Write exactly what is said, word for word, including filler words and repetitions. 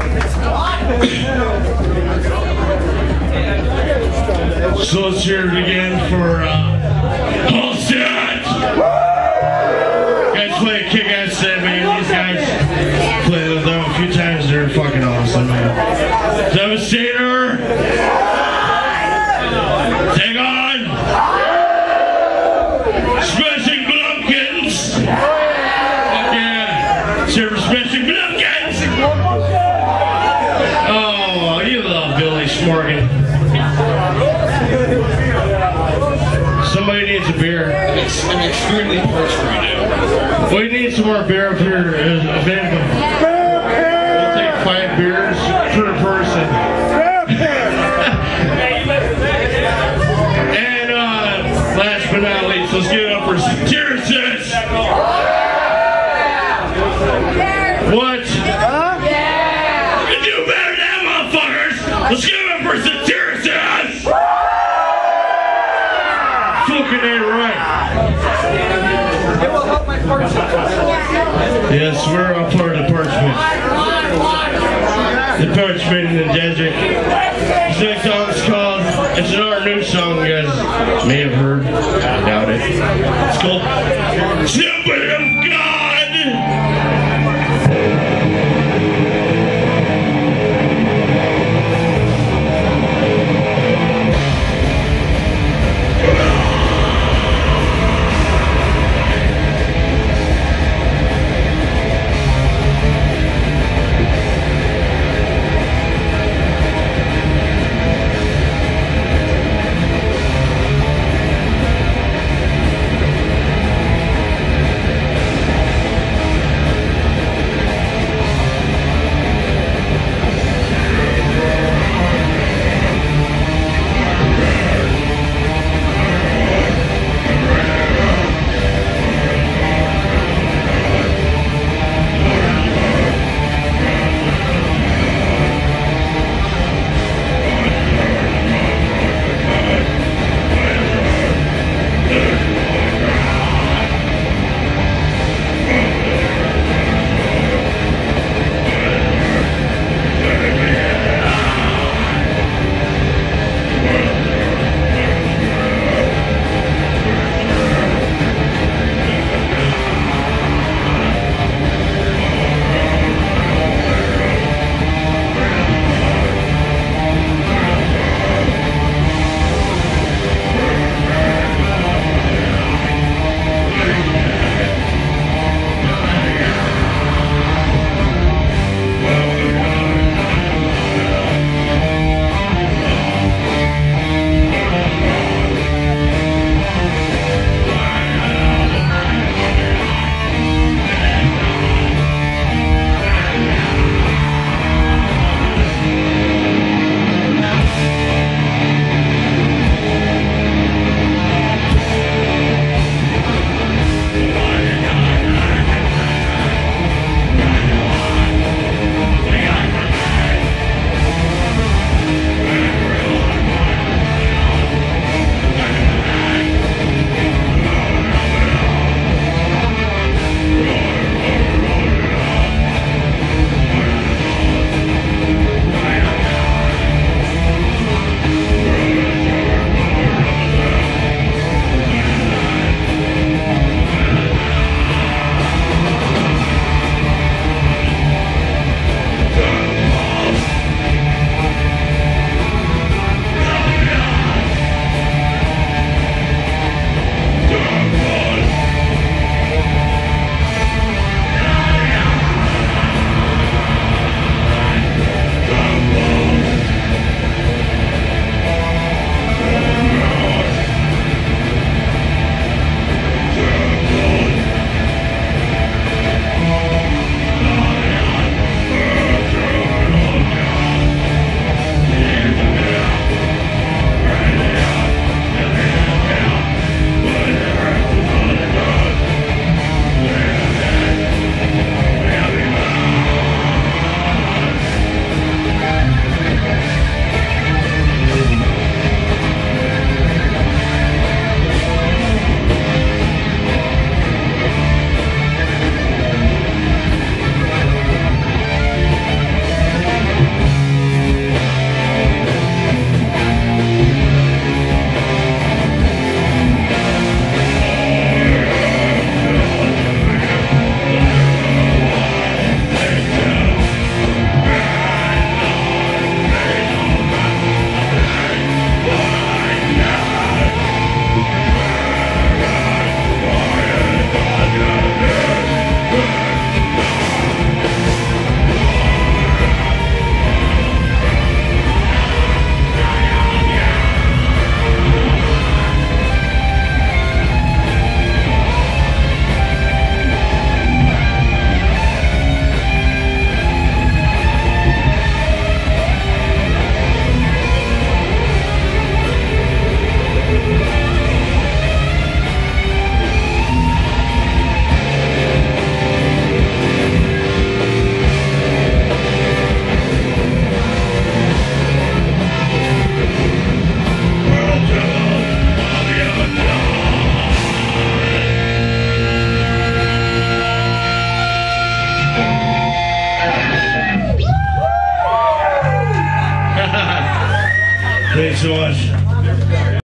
So let's hear it again for uh, Halstead. Guys play a kick-ass set, man. These guys play with them a few times. They're fucking awesome, man. Devastator. Take on Smashing Blumpkins. Fuck yeah. Let's hear for Smashing Blumpkins. Oh, you love Billy Smorgan. Somebody needs a beer. I'm extremely parched right now. We need some more beer if you're available. We'll take five beers per person. And uh, last but not least, let's give it up for Satyricus. What? You can do better than that, motherfuckers. Let's give it up for Satyricus. Fucking ain't right. It will help my parchment. Yes, we're a part of the parchment. The parchment in the desert. This next song is called, it's another new song you guys may have heard. I doubt it. It's called Temple of God. so much.